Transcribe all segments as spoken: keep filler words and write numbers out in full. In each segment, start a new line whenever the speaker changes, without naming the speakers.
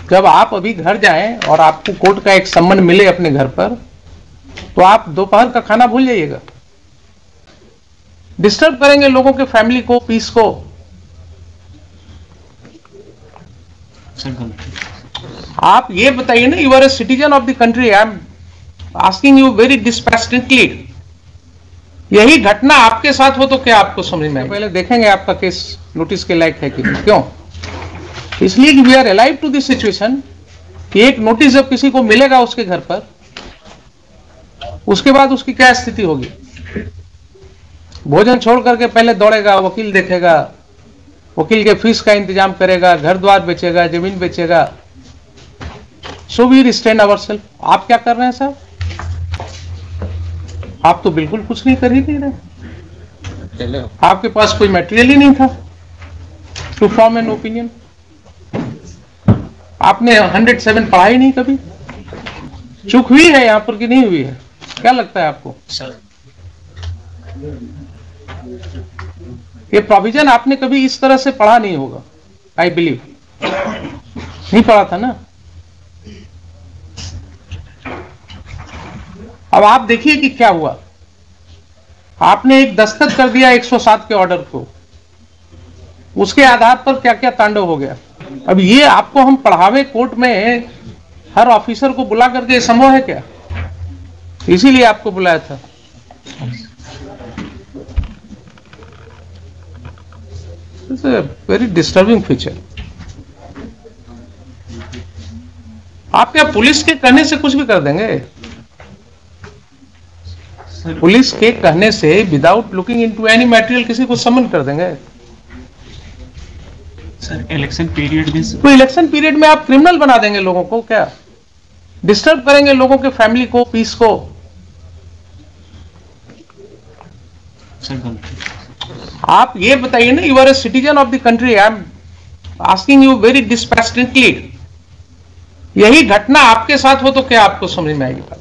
जब आप अभी घर जाएं और आपको कोर्ट का एक सम्मन मिले अपने घर पर, तो आप दोपहर का खाना भूल जाइएगा। डिस्टर्ब करेंगे लोगों के फैमिली को, पीस को। आप ये बताइए ना, you are a citizen of the country, I am asking you very dispassionately. यही घटना आपके साथ हो तो क्या आपको समझ में आए? पहले देखेंगे आपका केस नोटिस के लायक है कि क्यों। इसलिए कि we are alive to this situation कि एक नोटिस जब किसी को मिलेगा उसके घर पर, उसके बाद उसकी क्या स्थिति होगी। भोजन छोड़ करके पहले दौड़ेगा, वकील देखेगा, वकील के फीस का इंतजाम करेगा, घर द्वार बेचेगा, जमीन बेचेगा। So we restrain ourselves. आप क्या कर रहे हैं साहब? आप तो बिल्कुल कुछ नहीं कर ही नहीं रहे। आपके पास कोई मटेरियल ही नहीं था टू फॉर्म एन ओपिनियन। आपने हंड्रेड सेवन पढ़ा ही नहीं कभी। चूक हुई है यहां पर कि नहीं हुई है? क्या लगता है आपको? सर, ये प्रोविजन आपने कभी इस तरह से पढ़ा नहीं होगा, आई बिलीव। नहीं पढ़ा था ना। अब आप देखिए कि क्या हुआ। आपने एक दस्तखत कर दिया एक सौ सात के ऑर्डर को, उसके आधार पर क्या क्या तांडव हो गया। अब ये आपको हम पढ़ावे कोर्ट में, हर ऑफिसर को बुला करके संभव है क्या? इसीलिए आपको बुलाया था। It's a very disturbing feature. आप क्या पुलिस के कहने से कुछ भी कर देंगे? पुलिस के कहने से without looking into any material किसी को समन कर देंगे?
सर, इलेक्शन पीरियड में
तो इलेक्शन पीरियड में आप क्रिमिनल बना देंगे लोगों को क्या? डिस्टर्ब करेंगे लोगों के फैमिली को, पीस को।
सर,
आप ये बताइए ना, you are a citizen of the country, I am asking you very dispassionately. यही घटना आपके साथ हो तो क्या आपको समझ में आएगी बात?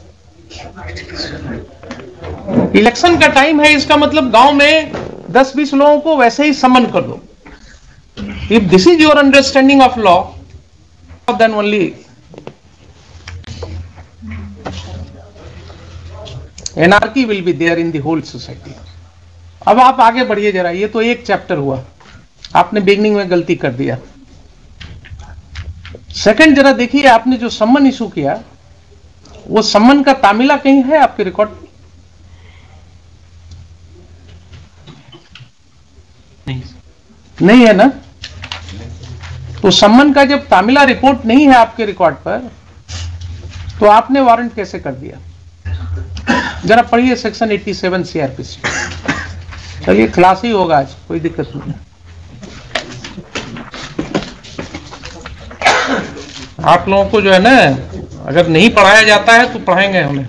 इलेक्शन का टाइम है, इसका मतलब गांव में दस बीस लोगों को वैसे ही समन कर दो। If this is your understanding of law, then only anarchy will be there in the whole society. अब आप आगे बढ़िए जरा। ये तो एक चैप्टर हुआ, आपने बिगनिंग में गलती कर दिया। सेकंड जरा देखिए, आपने जो सम्मन इशू किया, वो सम्मन का तामिला कहीं है आपके रिकॉर्ड?
नहीं
नहीं है ना। तो सम्मन का जब तामिला रिपोर्ट नहीं है आपके रिकॉर्ड पर, तो आपने वारंट कैसे कर दिया? जरा पढ़िए सेक्शन सत्तासी सीआरपीसी। चलिए, क्लास ही होगा आज, कोई दिक्कत नहीं। आप लोगों को जो है ना, अगर नहीं पढ़ाया जाता है तो पढ़ाएंगे हमें।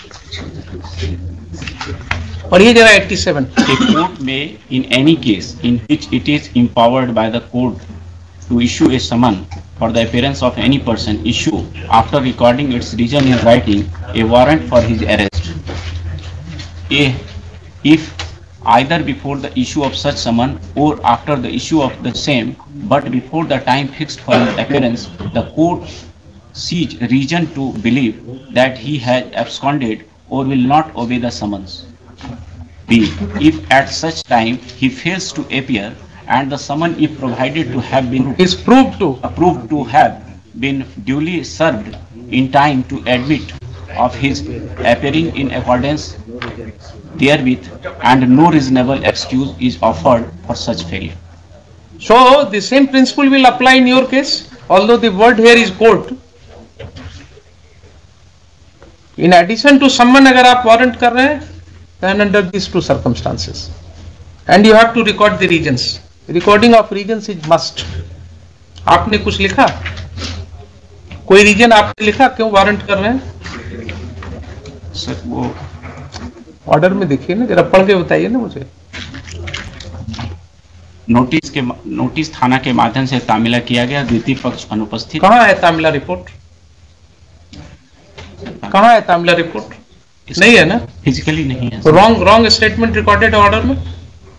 पढ़िए जरा सत्तासी।
A court may, in any case in which it is empowered by the court to issue a summon for the appearance of any person, issue, after recording its reason in writing, a warrant for his arrest. A, if either before the issue of such summon or after the issue of the same, but before the time fixed for his appearance, the court sees reason to believe that he has absconded or will not obey the summons. B, if at such time he fails to appear and the summon is provided to have been
is proved to
approved to have been duly served in time to admit of his appearing in accordance therewith, and no reasonable excuse is offered for such failure.
So the same principle will apply in your case, although the word here is court. In addition to summon, अगर आप warrant कर रहे हैं, then under these two circumstances, and you have to record the reasons. Recording of reasons is must. आपने कुछ लिखा? कोई reason आपने लिखा क्यों वारंट कर रहे हैं?
सर, वो
ऑर्डर में देखिए ना, जरा पढ़ के बताइए ना मुझे।
नोटिस के नोटिस थाना के माध्यम से तामिला किया गया, द्वितीय पक्ष अनुपस्थित।
कहाँ है तामिला रिपोर्ट? कहाँ है तामिला रिपोर्ट? नहीं है ना,
फिजिकली नहीं है।
Wrong wrong statement recorded order में।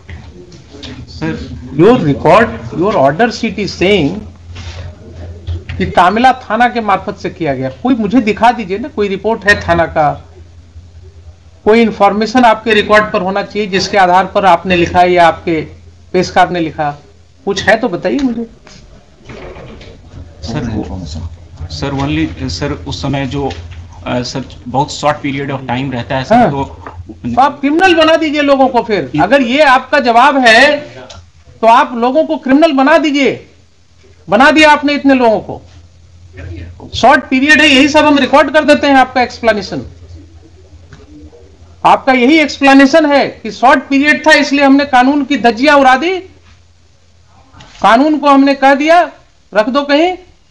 Sir,
your record, your order sheet is saying कि तामिला थाना के मार्फत से किया गया। कोई मुझे दिखा दीजिए ना, कोई रिपोर्ट है थाना का, कोई इंफॉर्मेशन आपके रिकॉर्ड पर होना चाहिए जिसके आधार पर आपने लिखा है या आपके पेशकार ने लिखा, कुछ है तो बताइए मुझे।
सर सर ओनली सर उस समय जो आ, सर बहुत शॉर्ट पीरियड ऑफ टाइम रहता है सर। हाँ। तो,
तो आप क्रिमिनल बना दीजिए लोगों को। फिर अगर ये आपका जवाब है तो आप लोगों को क्रिमिनल बना दीजिए। बना दिया आपने इतने लोगों को, शॉर्ट पीरियड है, यही सब हम रिकॉर्ड कर देते हैं। आपका एक्सप्लेनेशन आपका यही एक्सप्लेनेशन है कि शॉर्ट पीरियड था इसलिए हमने कानून की धज्जियां उड़ा दी, कानून को हमने कह दिया रख दो कहीं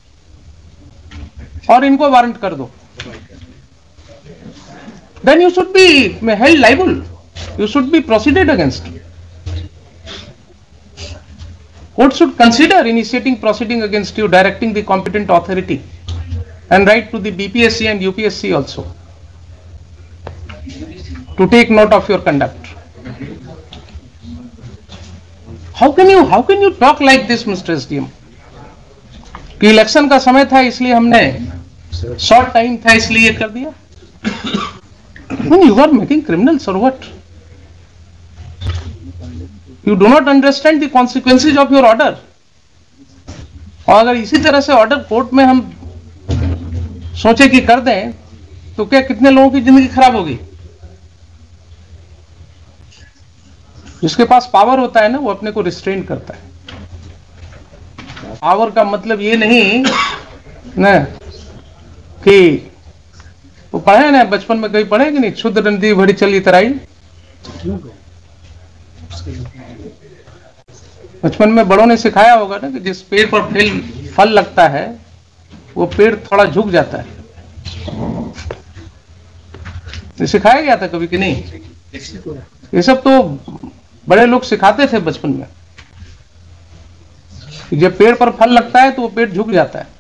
और इनको वारंट कर दो। Then you should be held liable. You should be proceeded against. Court should consider initiating proceeding against you, directing the competent authority, and write to the B P S C and U P S C also to take note of your conduct. How can you how can you talk like this, Mister S D M? कि election का समय था इसलिए हमने short time था इसलिए कर दिया। When you are making criminals or what? You do not understand the consequences of your order. और अगर इसी तरह से ऑर्डर कोर्ट में हम सोचे कि कर दें तो क्या कितने लोगों की जिंदगी खराब होगी। जिसके पास पावर होता है ना वो अपने को रिस्ट्रेन करता है। पावर का मतलब ये नहीं ना कि वो पढ़े ना, बचपन में कहीं पढ़े कि नहीं, क्षुद्र नदी भरी चली तराई। बचपन में बड़ों ने सिखाया होगा ना कि जिस पेड़ पर फल फल लगता है वो पेड़ थोड़ा झुक जाता है। ये सिखाया गया था कभी कि नहीं? ये सब तो बड़े लोग सिखाते थे बचपन में। जब पेड़ पर फल लगता है तो वो पेड़ झुक जाता है।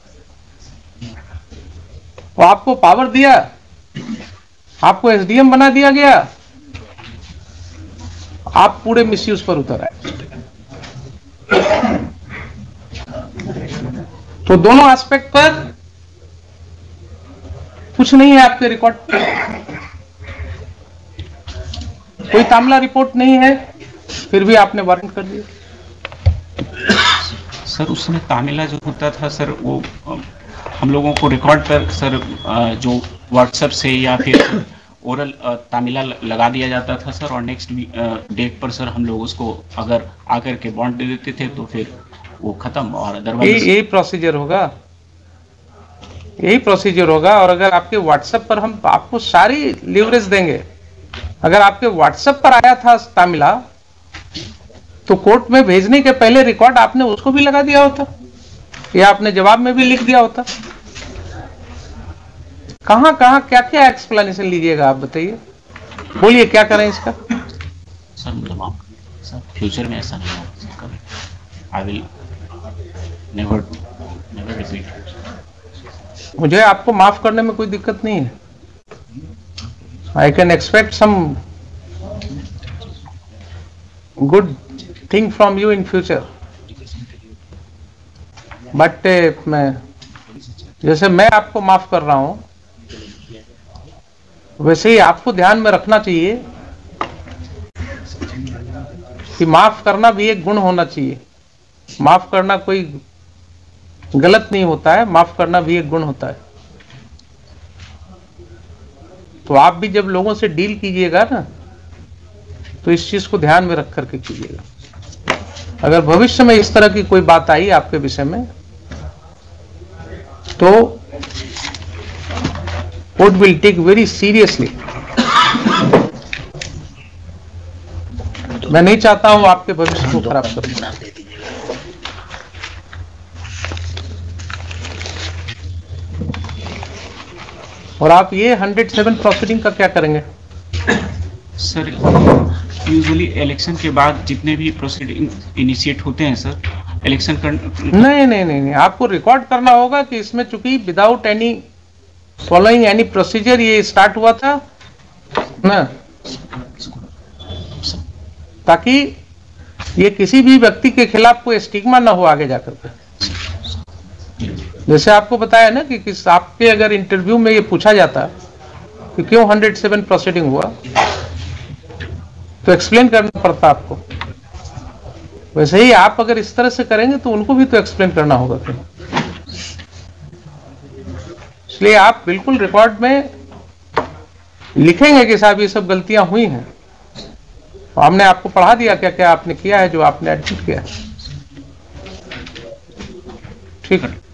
तो आपको पावर दिया, आपको एसडीएम बना दिया गया, आप पूरे मिसयूज पर उतर आए। तो दोनों एस्पेक्ट पर कुछ नहीं है आपके रिकॉर्ड पे। कोई तामिला रिपोर्ट नहीं है, फिर भी आपने वारंट कर दिया।
सर उस समय तामिला जो होता था सर वो हम लोगों को रिकॉर्ड पर सर जो व्हाट्सएप से या फिर ओरल तामिला लगा दिया जाता था सर, और नेक्स्ट डेट पर सर हम लोग उसको अगर आकर के बॉन्ड दे देते थे तो फिर वो खत्म। और अदरवाइज
यही प्रोसीजर होगा, यही प्रोसीजर होगा। और अगर आपके व्हाट्सएप पर हम आपको सारी लीवरेज देंगे, अगर आपके व्हाट्सएप पर आया था तामिला तो कोर्ट में भेजने के पहले रिकॉर्ड आपने उसको भी लगा दिया होता या आपने जवाब में भी लिख दिया होता। कहां कहां क्या क्या एक्सप्लेनेशन लीजिएगा आप बताइए, बोलिए क्या करें इसका।
सर मतलब सर फ्यूचर में ऐसा नहीं होगा कभी। I will never never repeat.
मुझे आपको माफ करने में कोई दिक्कत नहीं है। I can expect some good thing from you in future, but मैं जैसे मैं आपको माफ कर रहा हूं वैसे ही आपको ध्यान में रखना चाहिए कि माफ करना भी एक गुण होना चाहिए। माफ करना कोई गलत नहीं होता है, माफ करना भी एक गुण होता है। तो आप भी जब लोगों से डील कीजिएगा ना तो इस चीज को ध्यान में रख करके कीजिएगा। अगर भविष्य में इस तरह की कोई बात आई आपके विषय में तो court will take very seriously. मैं नहीं चाहता हूं आपके भविष्य को खराब करना। और आप ये हंड्रेड सेवन प्रोसीडिंग का क्या करेंगे?
सर यूजुअली इलेक्शन के बाद जितने भी प्रोसीडिंग इनिशिएट होते हैं सर, इलेक्शन कर...
नहीं नहीं नहीं नहीं आपको रिकॉर्ड करना होगा कि इसमें चूंकि without any following any procedure ये स्टार्ट हुआ था ना, ताकि ये किसी भी व्यक्ति के खिलाफ कोई स्टिग्मा ना हो आगे जाकर के। जैसे आपको बताया ना कि किस आपके अगर इंटरव्यू में ये पूछा जाता कि क्यों एक सौ सात प्रोसीडिंग हुआ, तो एक्सप्लेन करना पड़ता आपको। वैसे ही आप अगर इस तरह से करेंगे तो उनको भी तो एक्सप्लेन करना होगा फिर। इसलिए आप बिल्कुल रिकॉर्ड में लिखेंगे कि साहब ये सब गलतियां हुई हैं, तो हमने आपको पढ़ा दिया क्या क्या आपने किया है जो आपने एडमिट किया है। ठीक है।